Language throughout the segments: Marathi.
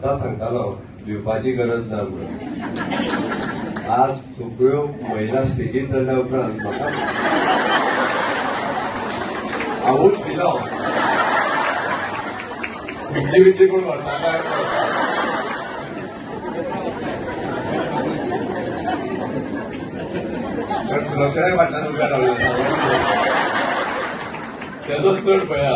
सदां सांगतालो भिवपाची गरज ना म्हणून. आज सगळ्यो महिला स्टेजीर चडल्या उपरांत म्हाका आवूच दिलो विची कोण व्हरता काय पण सुरक्षाय फाटल्यान उब्या रावलो तेजोच चड भंय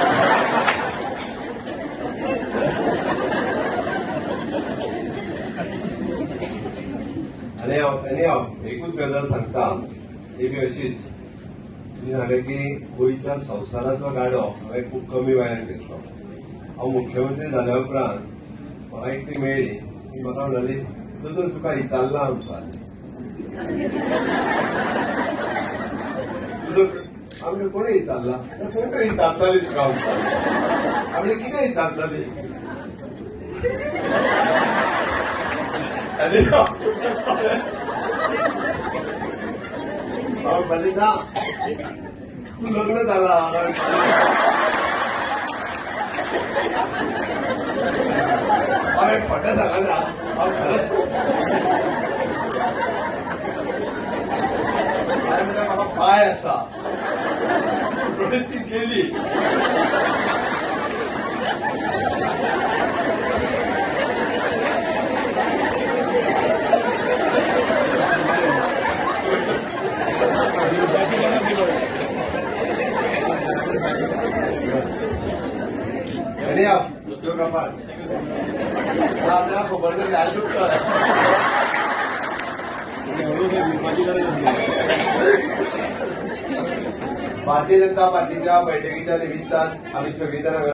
आनी हांव एकूच गजाल सांगता ती बी अशीच सांगलें की गोंयच्या संवसाराचो गाडो हांवें खूब कमी वयान घेतलो. हांव मुख्यमंत्री जाल्या उपरांत म्हाका एकटी मेळ्ळी ती म्हाका म्हणाली दोतोर तुका इताल्ला म्हणपाली. आमगे कोणें इताल्ला कोण तरी इतारताली तुका म्हणपाली. आमगे कितें इतारताली हांव म्हणली ना तूं लग्न जाला हांवें खोटें सांगना हांव खरेंच हांवें म्हणलें म्हाका पाय आसा म्हणून ती गेली. आणि उद्योग आपण खबर नाही आजूक भारतीय जनता पार्टीच्या बैठकीच्या निमित्तान आम्ही सगळी जण